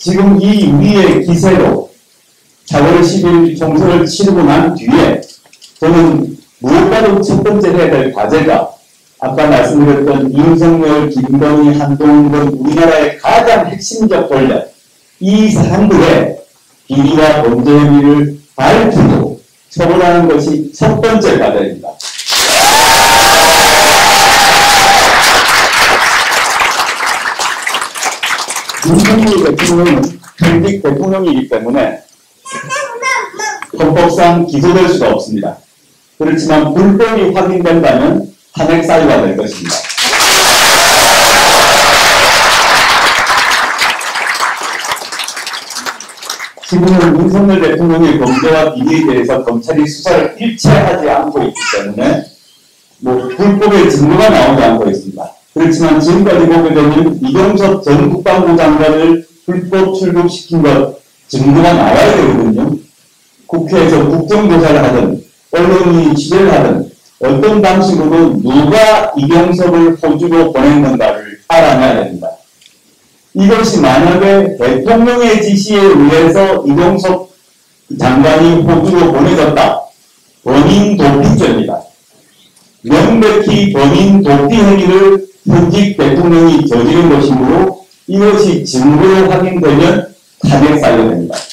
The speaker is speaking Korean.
지금 이 위의 기세로 4월 10일 총선을 치르고 난 뒤에 저는 무엇보다도 첫 번째 해야 될 과제가 아까 말씀드렸던 윤석열, 김건희, 한동훈 우리나라의 가장 핵심적 권력 이 사람들의 비리와 범죄 혐의를 밝히고 처벌하는 것이 첫 번째 과제입니다. 윤석열 대통령은 현직 대통령이기 때문에 헌법상 기소될 수가 없습니다. 그렇지만 불법이 확인된다면 탄핵 사유가 될 것입니다. 지금은 윤석열 대통령의 범죄와 비리에 대해서 검찰이 수사를 일체하지 않고 있기 때문에 불법의 증거가 나오지 않고 있습니다. 그렇지만 지금까지 보게 되면 이종섭 전 국방부 장관을 불법 출국시킨 것 증거가 나와야 되거든요. 국회에서 국정조사를 하든 언론이 취재를 하든 어떤 방식으로 누가 이종섭을 호주로 보냈는가를 알아내야 됩니다. 이것이 만약에 대통령의 지시에 의해서 이종섭 장관이 호주로 보내졌다. 범인 도피죄입니다. 명백히 범인 도피 행위를 현직 대통령이 저지른 것이므로 이것이 증거로 확인되면 탄핵 사유가 됩니다.